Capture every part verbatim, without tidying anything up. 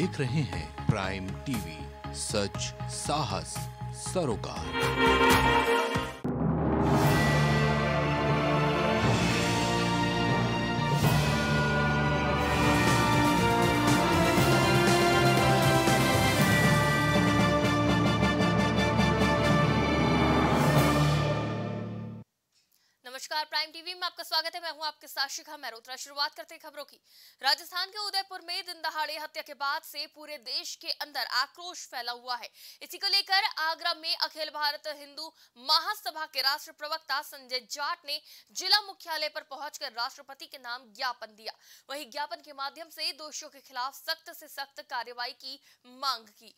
देख रहे हैं प्राइम टीवी, सच साहस सरोकार। नमस्कार, प्राइम टीवी में आपका स्वागत है। मैं हूं आपके साथ शिखा मेहरोत्रा। शुरुआत करते हैं खबरों की। राजस्थान के उदयपुर में दिन दहाड़े हत्या के बाद से पूरे देश के अंदर आक्रोश फैला हुआ है। इसी को लेकर आगरा में अखिल भारत हिंदू महासभा के राष्ट्रीय प्रवक्ता संजय जाट ने जिला मुख्यालय पर पहुंचकर राष्ट्रपति के नाम ज्ञापन दिया। वहीं ज्ञापन के माध्यम से दोषियों के खिलाफ सख्त से सख्त कार्रवाई की मांग की।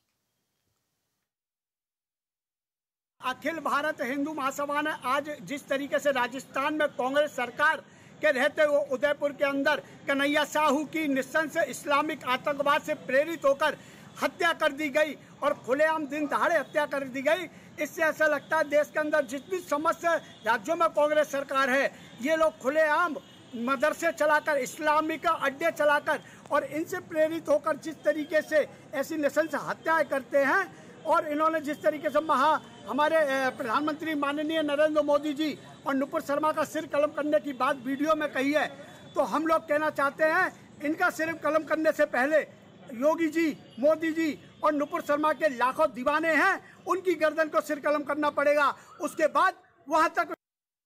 अखिल भारत हिंदू महासभा ने आज जिस तरीके से राजस्थान में कांग्रेस सरकार के रहते हुए उदयपुर के अंदर कन्हैया साहू की निशंस इस्लामिक आतंकवाद से प्रेरित होकर हत्या कर दी गई और खुलेआम दिन दहाड़े हत्या कर दी गई, इससे ऐसा लगता है देश के अंदर जितनी समस्त राज्यों में कांग्रेस सरकार है, ये लोग खुलेआम मदरसे चलाकर, इस्लामिक अड्डे चलाकर और इनसे प्रेरित होकर जिस तरीके से ऐसी निशंस हत्याएं करते हैं और इन्होंने जिस तरीके से महा हमारे प्रधानमंत्री माननीय नरेंद्र मोदी जी और नुपुर शर्मा का सिर कलम करने की बात वीडियो में कही है, तो हम लोग कहना चाहते हैं इनका सिर कलम करने से पहले योगी जी, मोदी जी और नुपुर शर्मा के लाखों दीवाने हैं, उनकी गर्दन को सिर कलम करना पड़ेगा। उसके बाद वहां तक।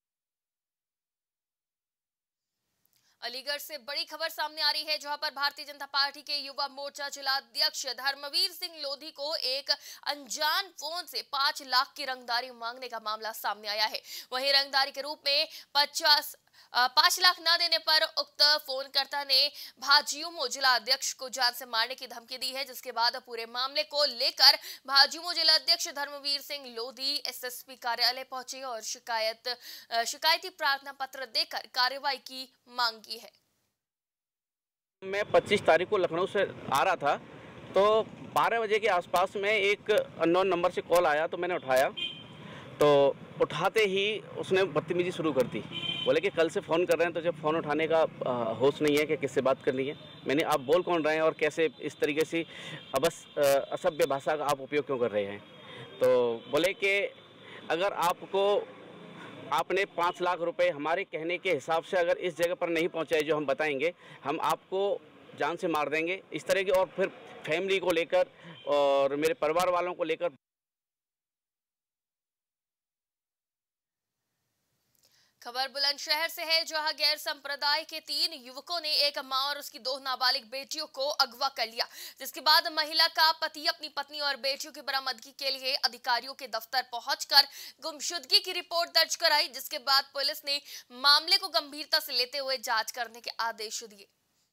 अलीगढ़ से बड़ी खबर सामने आ रही है, जहां पर भारतीय जनता पार्टी के युवा मोर्चा जिलाध्यक्ष धर्मवीर सिंह लोधी को एक अनजान फोन से पांच लाख की रंगदारी मांगने का मामला सामने आया है। वहीं रंगदारी के रूप में पचास पांच लाख न देने पर उक्त फोनकर्ता ने भाजयुमो जिलाध्यक्ष को जान से मारने की धमकी दी है, जिसके बाद पूरे मामले को लेकर भाजयुमो जिलाध्यक्ष धर्मवीर सिंह लोधी एसएसपी कार्यालय पहुंचे और शिकायत शिकायती प्रार्थना पत्र देकर कार्रवाई की मांग की है। मैं पच्चीस तारीख को लखनऊ से आ रहा था, तो बारह बजे के आसपास में एक अननोन नंबर से कॉल आया, तो मैंने उठाया। तो उठाते ही उसने बदतमीजी शुरू कर दी। बोले कि कल से फ़ोन कर रहे हैं, तो जब फ़ोन उठाने का होश नहीं है कि किससे बात करनी है। मैंने आप बोल कौन रहे हैं और कैसे इस तरीके से अबस असभ्य भाषा का आप उपयोग क्यों कर रहे हैं। तो बोले कि अगर आपको आपने पाँच लाख रुपए हमारे कहने के हिसाब से अगर इस जगह पर नहीं पहुंचाए जो हम बताएंगे, हम आपको जान से मार देंगे। इस तरह की और फिर फैमिली को लेकर और मेरे परिवार वालों को लेकर। खबर बुलंदशहर से है, जहां गैर संप्रदाय के तीन युवकों ने एक मां और उसकी दो नाबालिग बेटियों को अगवा कर लिया, जिसके बाद महिला का पति अपनी पत्नी और बेटियों की बरामदगी के लिए अधिकारियों के दफ्तर पहुंचकर गुमशुदगी की रिपोर्ट दर्ज कराई, जिसके बाद पुलिस ने मामले को गंभीरता से लेते हुए जांच करने के आदेश दिए।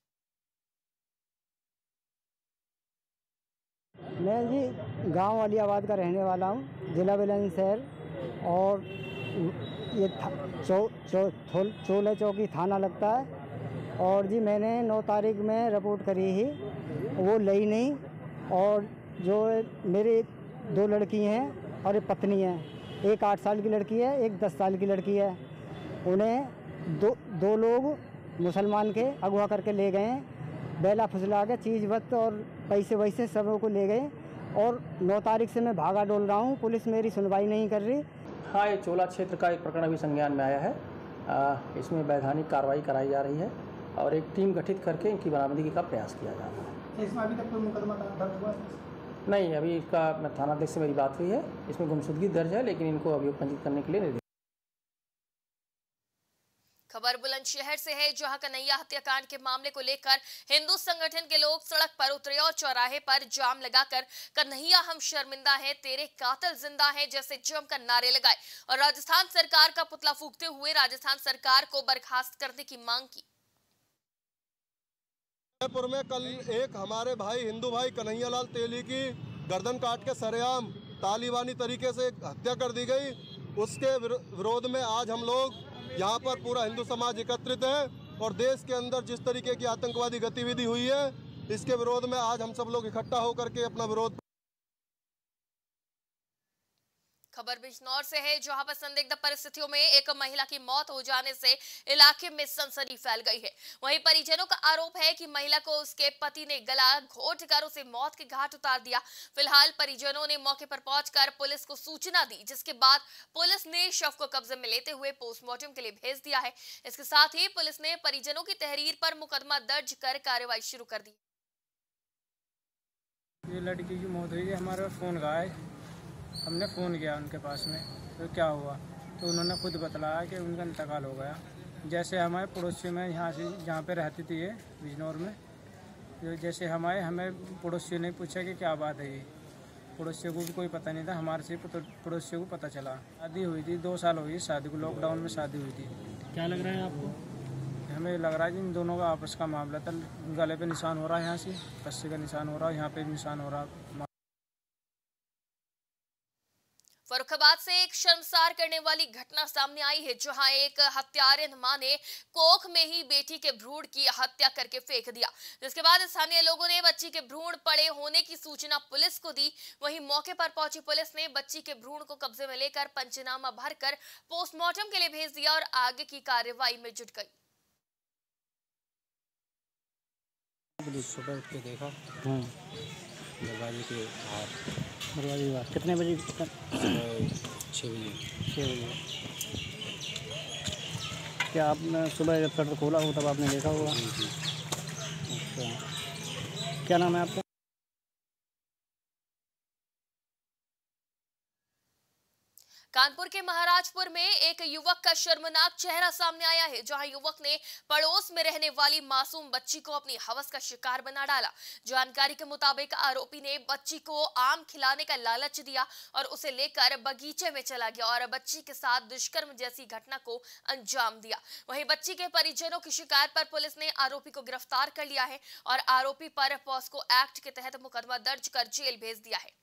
मैं जी गांव अलियाबाद का रहने वाला हूं, जिला बुलंदशहर, और ये चौ चौ चोले चौकी थाना लगता है। और जी मैंने नौ तारीख में रिपोर्ट करी ही, वो लई नहीं। और जो मेरी दो लड़की हैं और एक पत्नी है, एक आठ साल की लड़की है, एक दस साल की लड़की है। उन्हें दो दो लोग मुसलमान के अगवा करके ले गए, बेला फुसला के चीज़ वक्त और पैसे वैसे सबों को ले गए। और नौ तारीख से मैं भागा डोल रहा हूँ, पुलिस मेरी सुनवाई नहीं कर रही। हाँ, ये चोला क्षेत्र का एक प्रकरण अभी संज्ञान में आया है। आ, इसमें वैधानिक कार्रवाई कराई जा रही है और एक टीम गठित करके इनकी बरामदगी का प्रयास किया जा रहा है। इसमें अभी तक कोई मुकदमा दर्ज हुआ नहीं? अभी इसका थानाध्यक्ष से मेरी बात हुई है, इसमें गुमशुदगी दर्ज है, लेकिन इनको अभियोग पंजीकृत करने के लिए निर्देश। खबर बुलंदशहर से है, जहां कन्हैया हत्याकांड के मामले को लेकर हिंदू संगठन के लोग सड़क पर उतरे और चौराहे पर जाम लगाकर कन्हैया हम शर्मिंदा हैं, तेरे कातिल जिंदा हैं जैसे जमकर नारे लगाए और राजस्थान सरकार का पुतला फूंकते हुए राजस्थान सरकार को बर्खास्त करने की मांग की। जयपुर में कल एक हमारे भाई हिंदू भाई कन्हैया लाल तेली की गर्दन काट के सरेआम तालिबानी तरीके से हत्या कर दी गई। उसके विरोध में आज हम लोग यहाँ पर पूरा हिंदू समाज एकत्रित है और देश के अंदर जिस तरीके की आतंकवादी गतिविधि हुई है, इसके विरोध में आज हम सब लोग इकट्ठा होकर के अपना विरोध खबर बिजनौर से है, जहां पर संदिग्ध परिस्थितियों में एक महिला की मौत हो जाने से इलाके में सनसनी फैल गई है। वहीं परिजनों का आरोप है कि महिला को उसके पति ने गला घोंटकर उसे मौत के घाट उतार दिया। फिलहाल परिजनों ने मौके पर पहुंचकर पुलिस को सूचना दी, जिसके बाद पुलिस ने शव को कब्जे में लेते हुए पोस्टमार्टम के लिए भेज दिया है। इसके साथ ही पुलिस ने परिजनों की तहरीर पर मुकदमा दर्ज कर कार्रवाई शुरू कर दी। ये लड़की की मौत हुई है, हमारे फोन का है, हमने फ़ोन किया उनके पास में तो क्या हुआ, तो उन्होंने खुद बतलाया कि उनका इंतकाल हो गया। जैसे हमारे पड़ोसी में यहाँ से जहाँ पे रहती थी ये बिजनौर में, तो जैसे हमारे हमें पड़ोसी ने पूछा कि क्या बात है, ये पड़ोसियों को भी कोई पता नहीं था, हमारे से पड़ोसियों को पता चला। शादी हुई थी, दो साल हुई शादी को, लॉकडाउन में शादी हुई थी। क्या लग रहा है आपको? हमें लग रहा है कि इन दोनों का आपस का मामला था। गले पे निशान हो रहा है, यहाँ से रस्सी का निशान हो रहा है, यहाँ पे निशान हो रहा है। फर्रुखाबाद से एक शर्मसार करने वाली घटना सामने आई है, जहां एक हत्यारे मां ने कोख में ही बेटी के भ्रूण की हत्या करके फेंक दिया, जिसके बाद स्थानीय लोगों ने बच्ची के भ्रूण पड़े होने की सूचना पुलिस को दी। वहीं मौके पर पहुंची पुलिस ने बच्ची के भ्रूण को कब्जे में लेकर पंचनामा भरकर पोस्टमार्टम के लिए भेज दिया और आगे की कार्रवाई में जुट गई। सुबह उठ के देखा दरवाजे के बाहर, दरवाजे के बाहर कितने बजे? छः बजे। छः बजे क्या आपने सुबह जब शटर खोला हो तब आपने देखा होगा? अच्छा, क्या नाम है आपका? कानपुर के महाराजपुर में एक युवक का शर्मनाक चेहरा सामने आया है, जहां युवक ने पड़ोस में रहने वाली मासूम बच्ची को अपनी हवस का शिकार बना डाला। जानकारी के मुताबिक आरोपी ने बच्ची को आम खिलाने का लालच दिया और उसे लेकर बगीचे में चला गया और बच्ची के साथ दुष्कर्म जैसी घटना को अंजाम दिया। वहीं बच्ची के परिजनों की शिकायत पर पुलिस ने आरोपी को गिरफ्तार कर लिया है और आरोपी पर पॉस्को एक्ट के तहत मुकदमा दर्ज कर जेल भेज दिया है।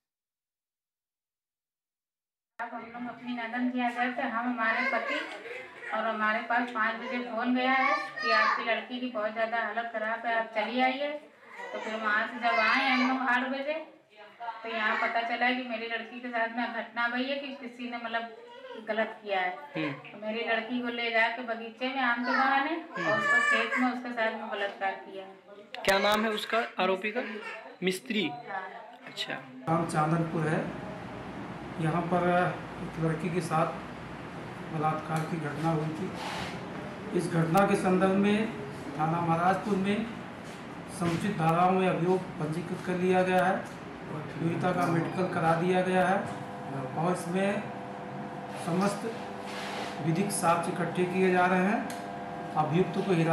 अब हम लोग अपनी नदन किया जाए तो हम हमारे पति और हमारे पास पाँच बजे फोन गया है कि आपकी लड़की की बहुत ज़्यादा हालत ख़राब है, आप चली आइए। तो फिर वहाँ से जब आए हम लोग आठ बजे तो यहाँ पता चला कि मेरी लड़की के साथ में घटना हुई है कि किसी ने मतलब गलत किया है। तो मेरी लड़की को ले जाके बगीचे में आम के बहाने और उसको खेत में उसके साथ में बलात्कार किया है। क्या नाम है उसका आरोपी का? मिस्त्री। अच्छा, नाम चांदनपुर है। यहाँ पर एक लड़की के साथ बलात्कार की घटना हुई थी। इस घटना के संदर्भ में थाना महाराजपुर में समुचित धाराओं में अभियोग पंजीकृत कर लिया गया है। पीड़िता का मेडिकल करा दिया गया है और इसमें समस्त विधिक साक्ष्य इकट्ठे किए जा रहे हैं। अभियुक्त को हिरासत।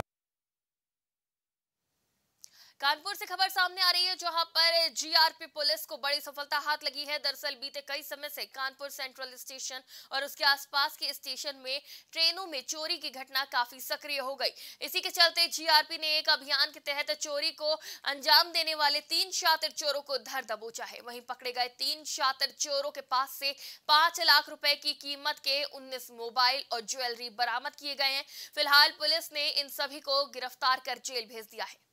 कानपुर से खबर सामने आ रही है, जहां पर जीआरपी पुलिस को बड़ी सफलता हाथ लगी है। दरअसल बीते कई समय से कानपुर सेंट्रल स्टेशन और उसके आसपास के स्टेशन में ट्रेनों में चोरी की घटना काफी सक्रिय हो गई। इसी के चलते जीआरपी ने एक अभियान के तहत चोरी को अंजाम देने वाले तीन शातिर चोरों को धर दबोचा है। वहीं पकड़े गए तीन शातिर चोरों के पास से पांच लाख रुपए की कीमत के उन्नीस मोबाइल और ज्वेलरी बरामद किए गए हैं। फिलहाल पुलिस ने इन सभी को गिरफ्तार कर जेल भेज दिया है।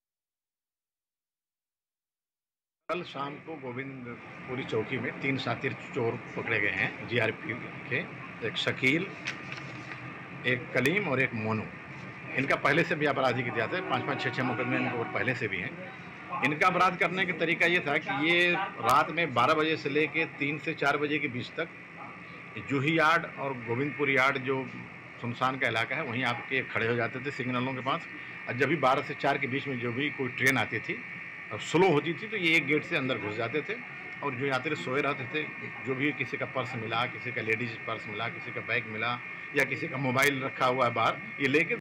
कल शाम को गोविंदपुरी चौकी में तीन शातिर चोर पकड़े गए हैं जीआरपी के। एक शकील, एक कलीम और एक मोनू। इनका पहले से भी अपराधी की इतिहास है, पाँच पाँच छः छः मुकदमे इनको पहले से भी हैं। इनका अपराध करने का तरीका ये था कि ये रात में बारह बजे से लेके तीन से चार बजे के बीच तक जूही यार्ड और गोविंदपुर यार्ड जो सुनसान का इलाका है वहीं आपके खड़े हो जाते थे सिग्नलों के पास। और जब भी बारह से चार के बीच में जो भी कोई ट्रेन आती थी और स्लो होती थी तो ये एक गेट से अंदर घुस जाते थे और जो यात्री सोए रहते थे, जो भी किसी का पर्स मिला, किसी का लेडीज पर्स मिला, किसी का बैग मिला या किसी का मोबाइल रखा हुआ है बाहर, ये लेके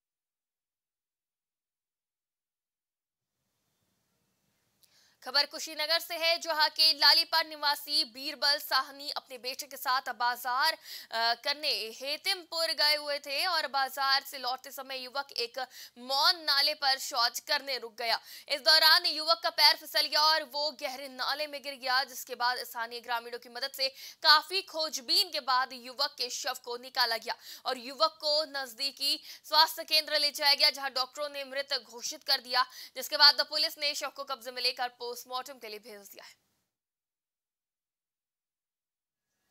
खबर कुशीनगर से है, जहां के लालीपार निवासी बीरबल साहनी अपने बेटे के साथ बाजार करने हेतिमपुर गए हुए थे और बाजार से लौटते समय युवक एक मौन नाले पर शौच करने रुक गया। इस दौरान युवक का पैर फिसल गया और वो गहरे नाले में गिर गया, जिसके बाद स्थानीय ग्रामीणों की मदद से काफी खोजबीन के बाद युवक के शव को निकाला गया और युवक को नजदीकी स्वास्थ्य केंद्र ले जाया गया, जहां डॉक्टरों ने मृत घोषित कर दिया, जिसके बाद पुलिस ने शव को कब्जे में लेकर पोस्टमार्टम के लिए भेज दिया है।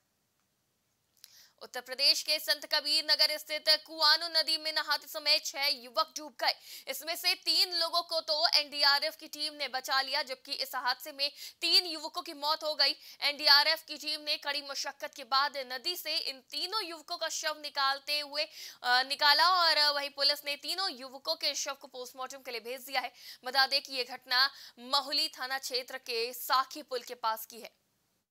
उत्तर प्रदेश के संत कबीर नगर स्थित कुआनो नदी में नहाते समय छह युवक डूब गए। इसमें से तीन लोगों को तो एनडीआरएफ की टीम ने बचा लिया, जबकि इस हादसे में तीन युवकों की मौत हो गई। एनडीआरएफ की टीम ने कड़ी मशक्कत के बाद नदी से इन तीनों युवकों का शव निकालते हुए आ, निकाला और वहीं पुलिस ने तीनों युवकों के शव को पोस्टमार्टम के लिए भेज दिया है। बता दें कि यह घटना महुली थाना क्षेत्र के साखी पुल के पास की है।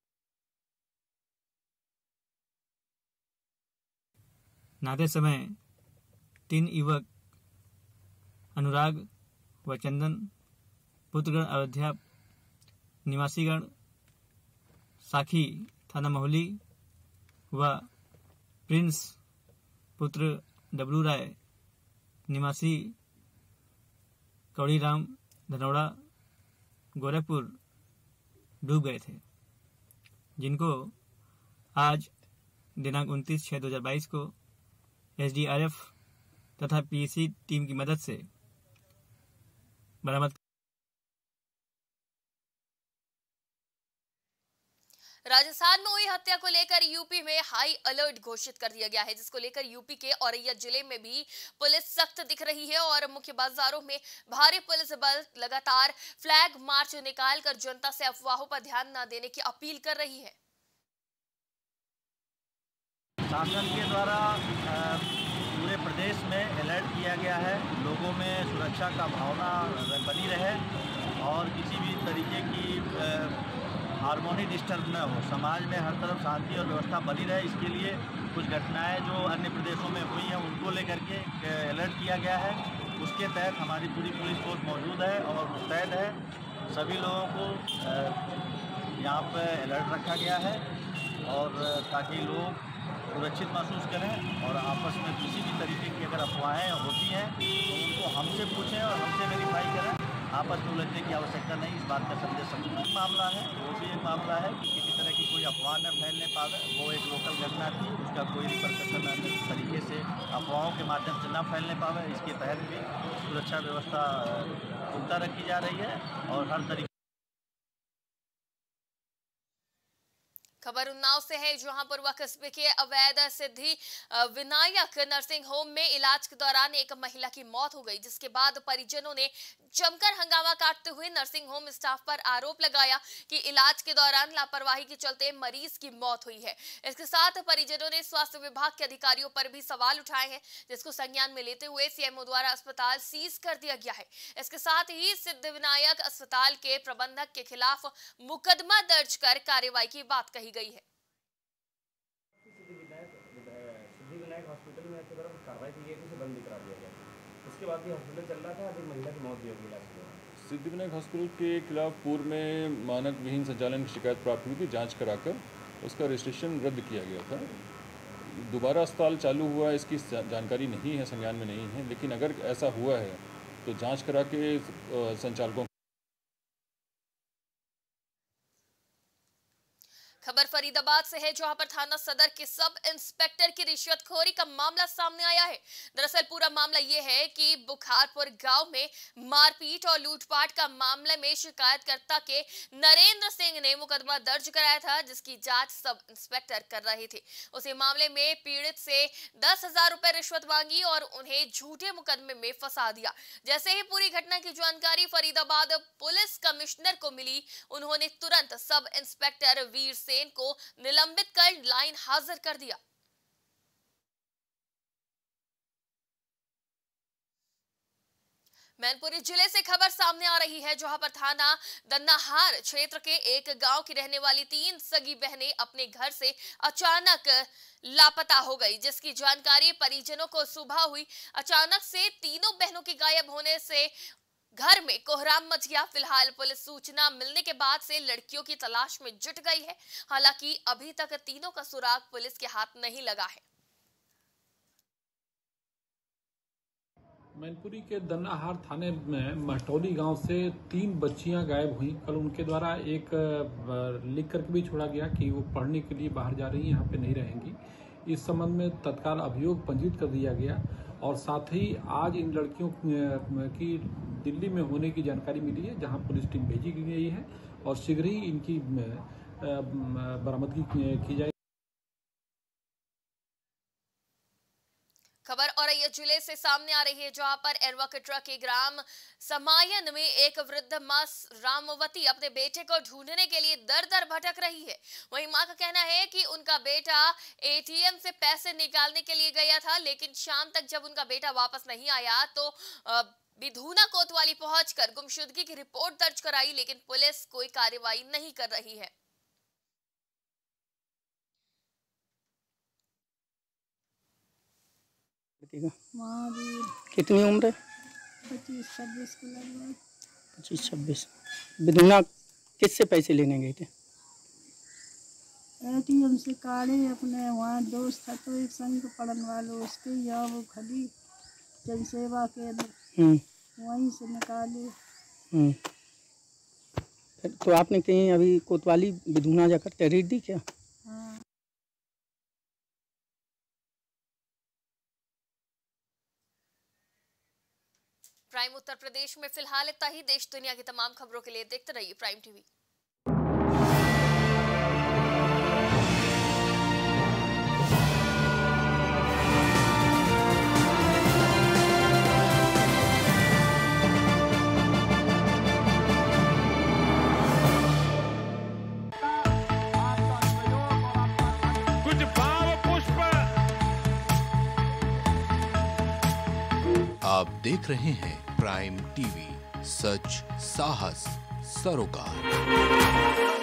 नहाते समय तीन युवक अनुराग व चंदन पुत्रगण अयोध्या निवासीगण साखी थाना महुली व प्रिंस पुत्र डब्लू राय निवासी कौड़ीराम धनौड़ा गोरखपुर डूब गए थे, जिनको आज दिनांक उनतीस छह दो हजार बाईस को एसडीआरएफ तथा पीएसी टीम की मदद से बरामद। राजस्थान में हुई हत्या को लेकर यूपी में हाई अलर्ट घोषित कर दिया गया है, जिसको लेकर यूपी के औरैया जिले में भी पुलिस सख्त दिख रही है और मुख्य बाजारों में भारी पुलिस बल लगातार फ्लैग मार्च निकालकर जनता से अफवाहों पर ध्यान न देने की अपील कर रही है। शासन के द्वारा पूरे प्रदेश में अलर्ट किया गया है, लोगों में सुरक्षा का भावना बनी रहे और किसी भी तरीके की हार्मोनी डिस्टर्ब न हो, समाज में हर तरफ शांति और व्यवस्था बनी रहे। इसके लिए कुछ घटनाएं जो अन्य प्रदेशों में हुई हैं उनको लेकर के अलर्ट किया गया है। उसके तहत हमारी पूरी पुलिस फोर्स मौजूद है और मुस्तैद है। सभी लोगों को यहाँ पर अलर्ट रखा गया है और ताकि लोग सुरक्षित महसूस करें और आपस में किसी भी तरीके की अगर अफवाहें होती हैं तो उनको हमसे पूछें और हमसे वेरीफाई करें। आपस में उलझने की आवश्यकता नहीं। इस बात का संदेश संपूर्ण मामला है। वो भी एक मामला है कि किसी तरह की कोई अफवाह न फैलने पावे। वो एक लोकल घटना थी, उसका कोई रिपरकशन इस तरीके से अफवाहों के माध्यम से न फैलने पावे। इसके तहत भी सुरक्षा व्यवस्था पुख्ता रखी जा रही है और हर तरीके। खबर उन्नाव से है, जहां पर वह कस्बे के अवैध सिद्धि विनायक नर्सिंग होम में इलाज के दौरान एक महिला की मौत हो गई, जिसके बाद परिजनों ने जमकर हंगामा काटते हुए नर्सिंग होम स्टाफ पर आरोप लगाया कि इलाज के दौरान लापरवाही के चलते मरीज की मौत हुई है। इसके साथ परिजनों ने स्वास्थ्य विभाग के अधिकारियों पर भी सवाल उठाए हैं, जिसको संज्ञान में लेते हुए सीएमओ द्वारा अस्पताल सीज कर दिया गया है। इसके साथ ही सिद्धिविनायक अस्पताल के प्रबंधक के खिलाफ मुकदमा दर्ज कर कार्रवाई की बात कही गई है। सिद्धिविनायक हॉस्पिटल में एक तरफ कार्रवाई की गई थी, बंद करा दिया गया। उसके बाद भी हॉस्पिटल चल रहा था, अभी महिला की मौत भी हो गई इलाज के दौरान। सिद्धिविनायक हॉस्पिटल के खिलाफ पूर्व में मानक विहीन संचालन की शिकायत प्राप्त हुई थी। जांच कराकर उसका रजिस्ट्रेशन रद्द किया गया था। दोबारा अस्पताल चालू हुआ इसकी जानकारी नहीं है, संज्ञान में नहीं है, लेकिन अगर ऐसा हुआ है तो जाँच करा के संचालकों। खबर फरीदाबाद से है, जहां पर थाना सदर के सब इंस्पेक्टर की रिश्वतखोरी का मामला सामने आया है। दरअसल पूरा मामला यह है कि बुखारपुर गांव में मारपीट और लूटपाट का मामले में शिकायतकर्ता के नरेंद्र सिंह ने मुकदमा दर्ज कराया था, जिसकी जांच सब इंस्पेक्टर कर रहे थे। उसी मामले में पीड़ित से दस हजार रुपए रिश्वत मांगी और उन्हें झूठे मुकदमे में फंसा दिया। जैसे ही पूरी घटना की जानकारी फरीदाबाद पुलिस कमिश्नर को मिली, उन्होंने तुरंत सब इंस्पेक्टर वीर सेन को निलंबित कर लाइन हाजिर कर दिया। मैनपुरी जिले से खबर सामने आ रही है, जहां पर थाना दन्नाहार क्षेत्र के एक गांव की रहने वाली तीन सगी बहनें अपने घर से अचानक लापता हो गई, जिसकी जानकारी परिजनों को सुबह हुई। अचानक से तीनों बहनों के गायब होने से घर में कोहराम मच गया। फिलहाल पुलिस सूचना मिलने के बाद से लड़कियों की तलाश में जुट गई है। हालांकि अभी तक तीनों का सुराग पुलिस के हाथ नहीं लगा है। मैनपुरी के दन्नाहार थाने में महटौली गांव से तीन बच्चियां गायब हुई। कल उनके द्वारा एक लिख करके भी छोड़ा गया कि वो पढ़ने के लिए बाहर जा रही हैं, यहाँ पे नहीं रहेंगी। इस संबंध में तत्काल अभियोग पंजीकृत कर दिया गया और साथ ही आज इन लड़कियों की दिल्ली में होने की जानकारी मिली है, जहां पुलिस टीम भेजी गई है और शीघ्र ही इनकी बरामदगी की जाएगी। खबर औरैया जिले से सामने आ रही है, जहां पर एरवा कटरा के ग्राम समायन में एक वृद्ध मां रामवती अपने बेटे को ढूंढने के लिए दर दर भटक रही है। वहीं मां का कहना है कि उनका बेटा एटीएम से पैसे निकालने के लिए गया था, लेकिन शाम तक जब उनका बेटा वापस नहीं आया तो बिधूना कोतवाली पहुंचकर गुमशुदगी की रिपोर्ट दर्ज कराई, लेकिन पुलिस कोई कार्रवाई नहीं कर रही है। कितनी उम्र है? पच्चीस छब्बीस को लगभग। पच्चीस छब्बीस। बिधुना किससे पैसे लेने गए थे? एटीएम से काढ़े, अपने वहाँ दोस्त था तो एक संग पढ़ने वालों उसके यहाँ वो खड़ी जनसेवा केंद्र, वहीं से निकाले। तो आपने कहीं अभी कोतवाली बिधुना जाकर तहरीर दी क्या? हाँ। प्राइम उत्तर प्रदेश में फिलहाल इतना ही। देश दुनिया की तमाम खबरों के लिए देखते रहिए प्राइम टीवी। कुछ भाव पुष्प। आप देख रहे हैं प्राइम टीवी, सच साहस सरोकार।